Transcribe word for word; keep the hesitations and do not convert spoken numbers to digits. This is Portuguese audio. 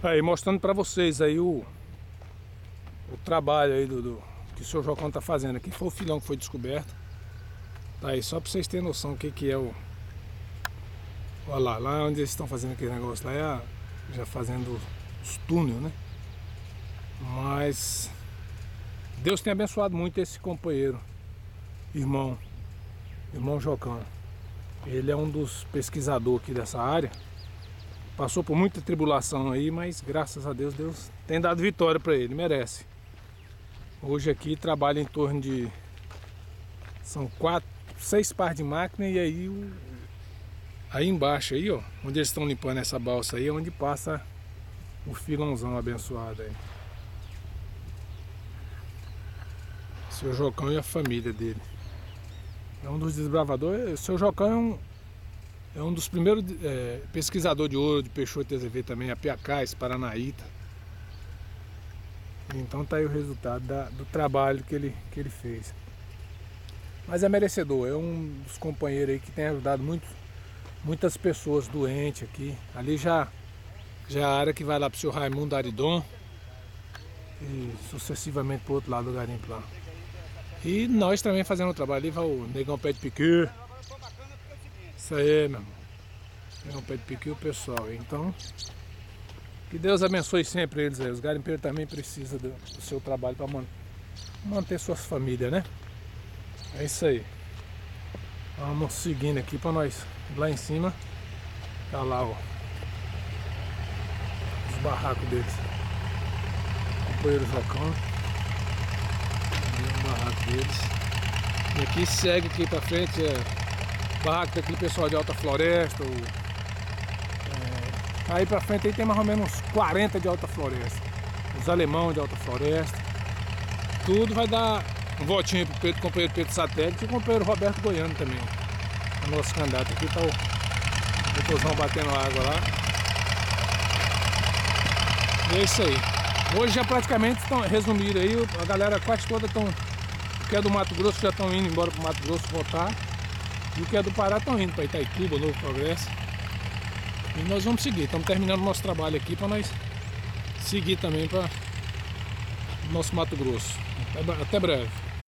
Aí mostrando pra vocês aí o, o trabalho aí do, do que o senhor Jocão tá fazendo aqui. Foi o filão que foi descoberto. Tá aí, só pra vocês terem noção o que que é o... Olha lá, lá onde eles estão fazendo aquele negócio lá é a, já fazendo os túneis, né? Mas Deus tem abençoado muito esse companheiro, irmão, irmão Jocão. Ele é um dos pesquisadores aqui dessa área. Passou por muita tribulação aí, mas graças a Deus, Deus tem dado vitória para ele, merece. Hoje aqui trabalha em torno de... São quatro, seis pares de máquina e aí o, aí embaixo aí, ó, onde eles estão limpando essa balsa aí, é onde passa o filãozão abençoado aí. O seu Jocão e a família dele. É um dos desbravadores. O seu Jocão é um... É um dos primeiros é, pesquisadores de ouro de Peixoto Azevedo também, a Piacás, Paranaíta. Então tá aí o resultado da, do trabalho que ele, que ele fez. Mas é merecedor, é um dos companheiros aí que tem ajudado muito, muitas pessoas doentes aqui. Ali já, já é a área que vai lá pro seu Raimundo Aridon e sucessivamente pro outro lado do garimpo lá. E nós também fazendo o trabalho ali, vai o Negão Pé de Piquet. Isso aí, meu irmão. É um pé de pique o pessoal. Então, que Deus abençoe sempre eles aí. Os garimpeiros também precisam do, do seu trabalho para man, manter suas famílias, né? É isso aí. Vamos seguindo aqui para nós. Lá em cima, tá lá, ó, os barracos deles. Companheiro Jocão. O barraco deles. E aqui segue aqui para frente. É barraco daquele pessoal de Alta Floresta. O, é, aí pra frente aí tem mais ou menos uns quarenta de Alta Floresta. Os alemão de Alta Floresta. Tudo vai dar um votinho pro Pedro, companheiro Pedro Satélite e o companheiro Roberto Goiano também. O nosso candidato aqui tá o motorzão batendo água lá. E é isso aí. Hoje já praticamente estão resumido aí. A galera quase toda estão. O que é do Mato Grosso já estão indo embora pro Mato Grosso votar. E o que é do Pará estão indo para Itaituba, Novo Progresso. E nós vamos seguir, estamos terminando o nosso trabalho aqui para nós seguir também para o nosso Mato Grosso. Até, até breve.